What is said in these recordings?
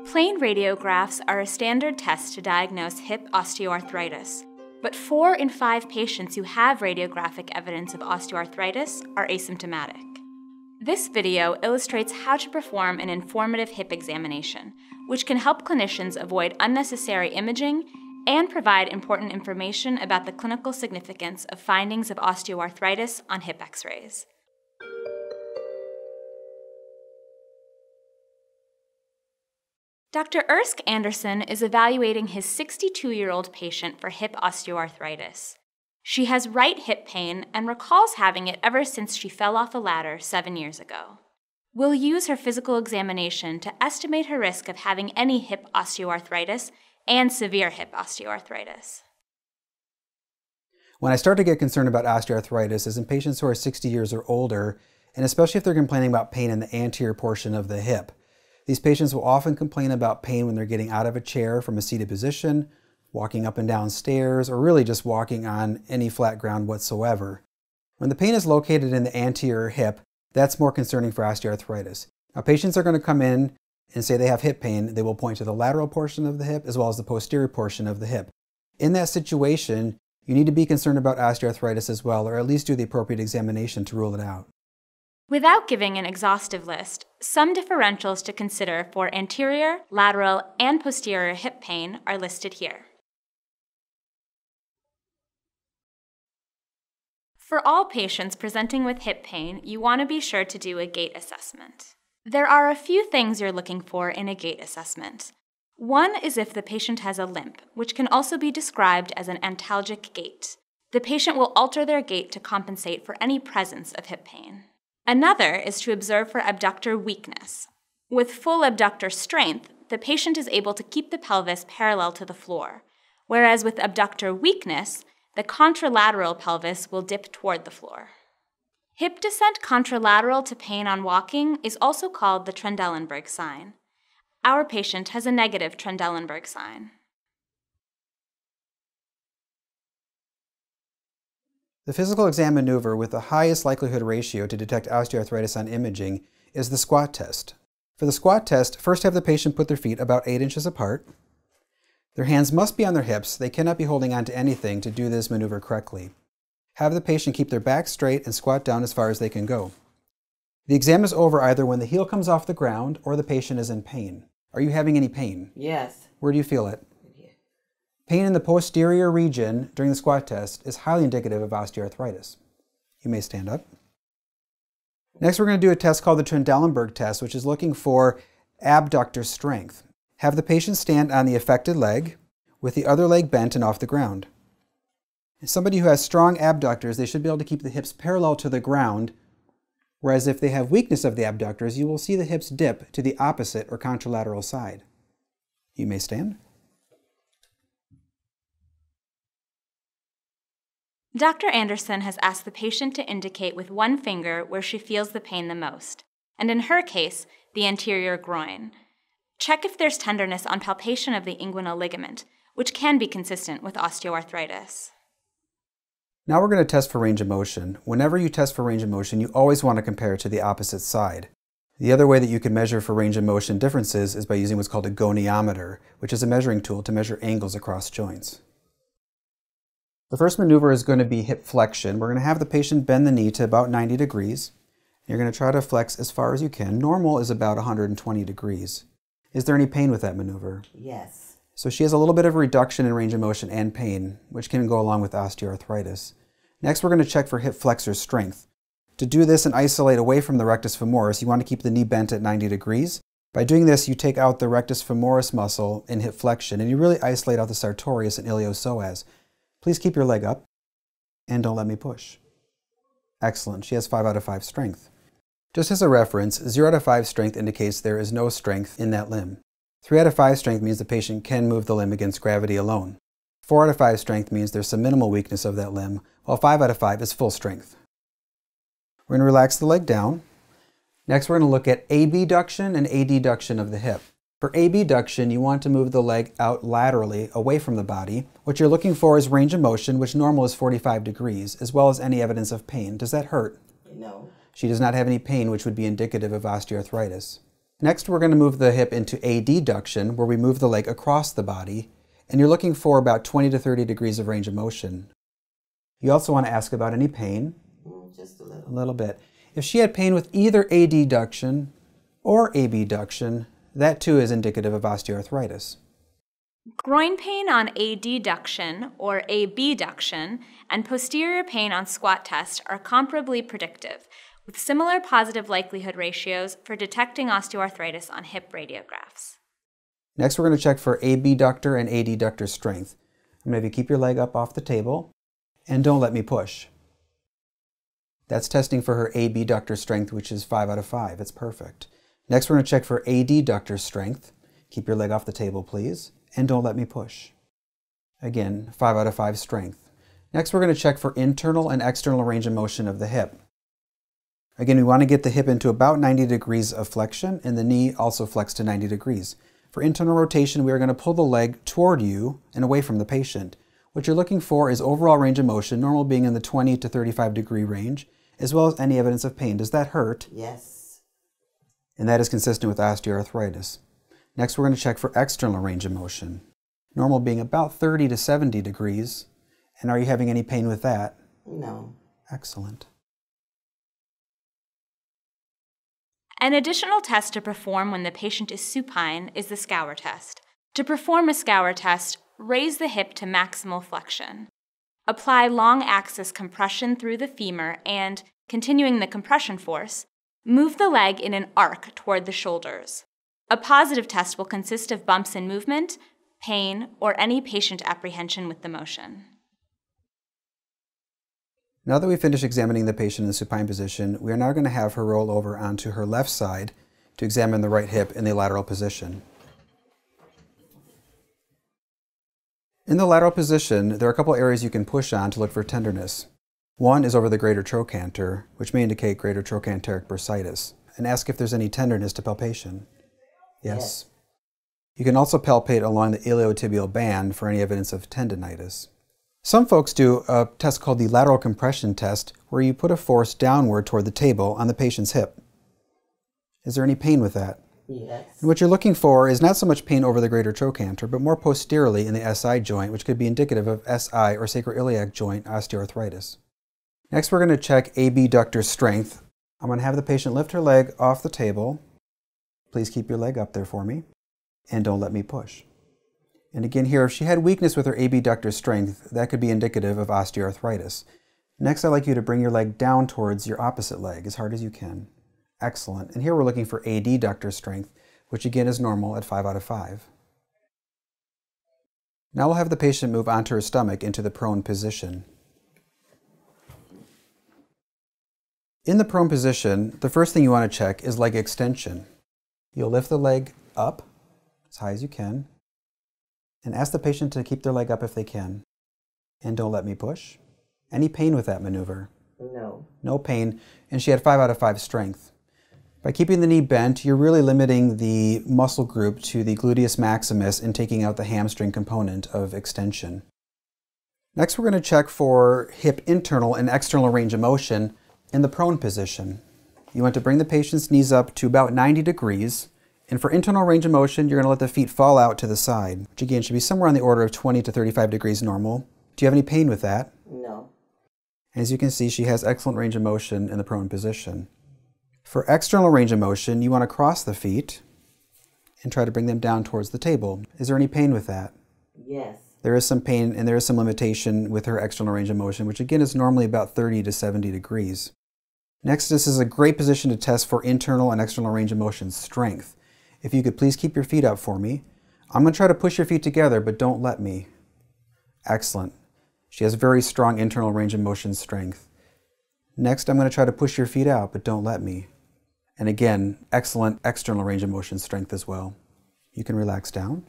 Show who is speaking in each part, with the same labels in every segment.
Speaker 1: Plain radiographs are a standard test to diagnose hip osteoarthritis, but 4 in 5 patients who have radiographic evidence of osteoarthritis are asymptomatic. This video illustrates how to perform an informative hip examination, which can help clinicians avoid unnecessary imaging and provide important information about the clinical significance of findings of osteoarthritis on hip X-rays. Dr. Ersk Anderson is evaluating his 62-year-old patient for hip osteoarthritis. She has right hip pain and recalls having it ever since she fell off a ladder 7 years ago. We'll use her physical examination to estimate her risk of having any hip osteoarthritis and severe hip osteoarthritis.
Speaker 2: When I start to get concerned about osteoarthritis is in patients who are 60 years or older, and especially if they're complaining about pain in the anterior portion of the hip. These patients will often complain about pain when they're getting out of a chair from a seated position, walking up and down stairs, or really just walking on any flat ground whatsoever. When the pain is located in the anterior hip, that's more concerning for osteoarthritis. Now, patients are going to come in and say they have hip pain. They will point to the lateral portion of the hip as well as the posterior portion of the hip. In that situation, you need to be concerned about osteoarthritis as well, or at least do the appropriate examination to rule it out.
Speaker 1: Without giving an exhaustive list, some differentials to consider for anterior, lateral, and posterior hip pain are listed here. For all patients presenting with hip pain, you want to be sure to do a gait assessment. There are a few things you're looking for in a gait assessment. One is if the patient has a limp, which can also be described as an antalgic gait. The patient will alter their gait to compensate for any presence of hip pain. Another is to observe for abductor weakness. With full abductor strength, the patient is able to keep the pelvis parallel to the floor, whereas with abductor weakness, the contralateral pelvis will dip toward the floor. Hip descent contralateral to pain on walking is also called the Trendelenburg sign. Our patient has a negative Trendelenburg sign.
Speaker 2: The physical exam maneuver with the highest likelihood ratio to detect osteoarthritis on imaging is the squat test. For the squat test, first have the patient put their feet about 8 inches apart. Their hands must be on their hips. They cannot be holding on to anything to do this maneuver correctly. Have the patient keep their back straight and squat down as far as they can go. The exam is over either when the heel comes off the ground or the patient is in pain. Are you having any pain?
Speaker 3: Yes.
Speaker 2: Where do you feel it? Pain in the posterior region during the squat test is highly indicative of osteoarthritis. You may stand up. Next, we're going to do a test called the Trendelenburg test, which is looking for abductor strength. Have the patient stand on the affected leg with the other leg bent and off the ground. Somebody who has strong abductors, they should be able to keep the hips parallel to the ground, whereas if they have weakness of the abductors, you will see the hips dip to the opposite or contralateral side. You may stand.
Speaker 1: Dr. Anderson has asked the patient to indicate with one finger where she feels the pain the most, and in her case, the anterior groin. Check if there's tenderness on palpation of the inguinal ligament, which can be consistent with osteoarthritis.
Speaker 2: Now we're going to test for range of motion. Whenever you test for range of motion, you always want to compare it to the opposite side. The other way that you can measure for range of motion differences is by using what's called a goniometer, which is a measuring tool to measure angles across joints. The first maneuver is going to be hip flexion. We're going to have the patient bend the knee to about 90 degrees. You're going to try to flex as far as you can. Normal is about 120 degrees. Is there any pain with that maneuver?
Speaker 3: Yes.
Speaker 2: So she has a little bit of a reduction in range of motion and pain, which can go along with osteoarthritis. Next, we're going to check for hip flexor strength. To do this and isolate away from the rectus femoris, you want to keep the knee bent at 90 degrees. By doing this, you take out the rectus femoris muscle in hip flexion, and you really isolate out the sartorius and iliopsoas. Please keep your leg up, and don't let me push. Excellent. She has 5 out of 5 strength. Just as a reference, 0 out of 5 strength indicates there is no strength in that limb. 3 out of 5 strength means the patient can move the limb against gravity alone. 4 out of 5 strength means there's some minimal weakness of that limb, while 5 out of 5 is full strength. We're going to relax the leg down. Next, we're going to look at abduction and adduction of the hip. For abduction, you want to move the leg out laterally away from the body. What you're looking for is range of motion, which normal is 45 degrees, as well as any evidence of pain. Does that hurt?
Speaker 3: No.
Speaker 2: She does not have any pain, which would be indicative of osteoarthritis. Next, we're going to move the hip into adduction, where we move the leg across the body, and you're looking for about 20 to 30 degrees of range of motion. You also want to ask about any pain.
Speaker 3: Just a little.
Speaker 2: A little bit. If she had pain with either adduction or abduction, that too is indicative of osteoarthritis.
Speaker 1: Groin pain on adduction or abduction and posterior pain on squat test are comparably predictive, with similar positive likelihood ratios for detecting osteoarthritis on hip radiographs.
Speaker 2: Next, we're going to check for abductor and adductor strength. I'm going to have you keep your leg up off the table and don't let me push. That's testing for her abductor strength, which is 5 out of 5. It's perfect. Next, we're going to check for adductor strength. Keep your leg off the table, please, and don't let me push. Again, 5 out of 5 strength. Next, we're going to check for internal and external range of motion of the hip. Again, we want to get the hip into about 90 degrees of flexion and the knee also flexed to 90 degrees. For internal rotation, we are going to pull the leg toward you and away from the patient. What you're looking for is overall range of motion, normal being in the 20 to 35 degree range, as well as any evidence of pain. Does that hurt?
Speaker 3: Yes.
Speaker 2: And that is consistent with osteoarthritis. Next, we're going to check for external range of motion. Normal being about 30 to 70 degrees. And are you having any pain with that?
Speaker 3: No.
Speaker 2: Excellent.
Speaker 1: An additional test to perform when the patient is supine is the scour test. To perform a scour test, raise the hip to maximal flexion. Apply long axis compression through the femur and, continuing the compression force, move the leg in an arc toward the shoulders. A positive test will consist of bumps in movement, pain, or any patient apprehension with the motion.
Speaker 2: Now that we've finished examining the patient in the supine position, we are now going to have her roll over onto her left side to examine the right hip in the lateral position. In the lateral position, there are a couple areas you can push on to look for tenderness. One is over the greater trochanter, which may indicate greater trochanteric bursitis, and ask if there's any tenderness to palpation. Yes. You can also palpate along the iliotibial band for any evidence of tendinitis. Some folks do a test called the lateral compression test, where you put a force downward toward the table on the patient's hip. Is there any pain with that?
Speaker 3: Yes.
Speaker 2: And what you're looking for is not so much pain over the greater trochanter, but more posteriorly in the SI joint, which could be indicative of SI or sacroiliac joint osteoarthritis. Next, we're going to check abductor strength. I'm going to have the patient lift her leg off the table. Please keep your leg up there for me, and don't let me push. And again here, if she had weakness with her abductor strength, that could be indicative of osteoarthritis. Next, I'd like you to bring your leg down towards your opposite leg as hard as you can. Excellent. And here we're looking for adductor strength, which again is normal at 5 out of 5. Now we'll have the patient move onto her stomach into the prone position. In the prone position, the first thing you want to check is leg extension. You'll lift the leg up as high as you can, and ask the patient to keep their leg up if they can. And don't let me push. Any pain with that maneuver?
Speaker 3: No.
Speaker 2: No pain, and she had 5 out of 5 strength. By keeping the knee bent, you're really limiting the muscle group to the gluteus maximus and taking out the hamstring component of extension. Next, we're going to check for hip internal and external range of motion in the prone position. You want to bring the patient's knees up to about 90 degrees. And for internal range of motion, you're going to let the feet fall out to the side, which again should be somewhere on the order of 20 to 35 degrees normal. Do you have any pain with that?
Speaker 3: No.
Speaker 2: As you can see, she has excellent range of motion in the prone position. For external range of motion, you want to cross the feet and try to bring them down towards the table. Is there any pain with that?
Speaker 3: Yes.
Speaker 2: There is some pain and there is some limitation with her external range of motion, which again is normally about 30 to 70 degrees. Next, this is a great position to test for internal and external range of motion strength. If you could please keep your feet up for me. I'm going to try to push your feet together, but don't let me. Excellent. She has very strong internal range of motion strength. Next, I'm going to try to push your feet out, but don't let me. And again, excellent external range of motion strength as well. You can relax down.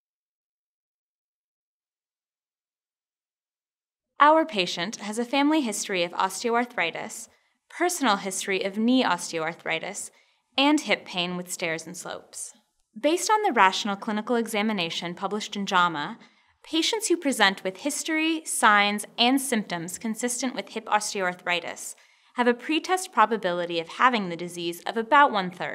Speaker 1: Our patient has a family history of osteoarthritis, personal history of knee osteoarthritis, and hip pain with stairs and slopes. Based on the rational clinical examination published in JAMA, patients who present with history, signs, and symptoms consistent with hip osteoarthritis have a pretest probability of having the disease of about 1/3,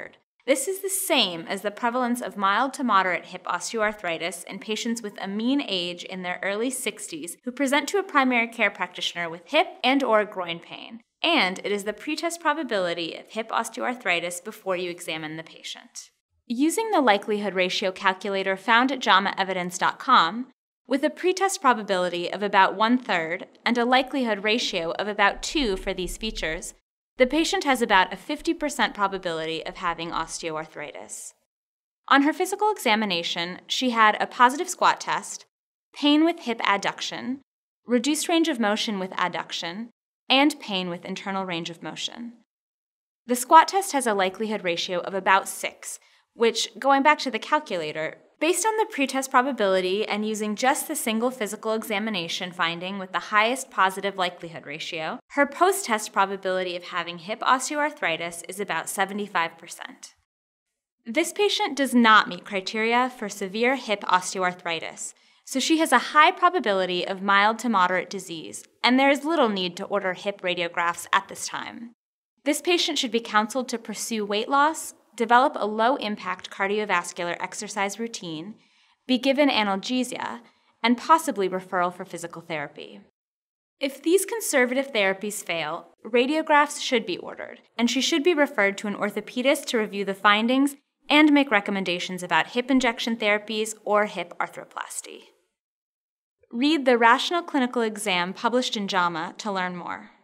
Speaker 1: This is the same as the prevalence of mild to moderate hip osteoarthritis in patients with a mean age in their early 60s who present to a primary care practitioner with hip and/or groin pain, and it is the pretest probability of hip osteoarthritis before you examine the patient. Using the likelihood ratio calculator found at JAMAevidence.com, with a pretest probability of about 1/3 and a likelihood ratio of about 2 for these features, the patient has about a 50% probability of having osteoarthritis. On her physical examination, she had a positive squat test, pain with hip adduction, reduced range of motion with adduction, and pain with internal range of motion. The squat test has a likelihood ratio of about 6, which, going back to the calculator, based on the pretest probability and using just the single physical examination finding with the highest positive likelihood ratio, her post-test probability of having hip osteoarthritis is about 75%. This patient does not meet criteria for severe hip osteoarthritis, so she has a high probability of mild to moderate disease, and there is little need to order hip radiographs at this time. This patient should be counseled to pursue weight loss, develop a low-impact cardiovascular exercise routine, be given analgesia, and possibly referral for physical therapy. If these conservative therapies fail, radiographs should be ordered, and she should be referred to an orthopedist to review the findings and make recommendations about hip injection therapies or hip arthroplasty. Read the Rational Clinical Exam published in JAMA to learn more.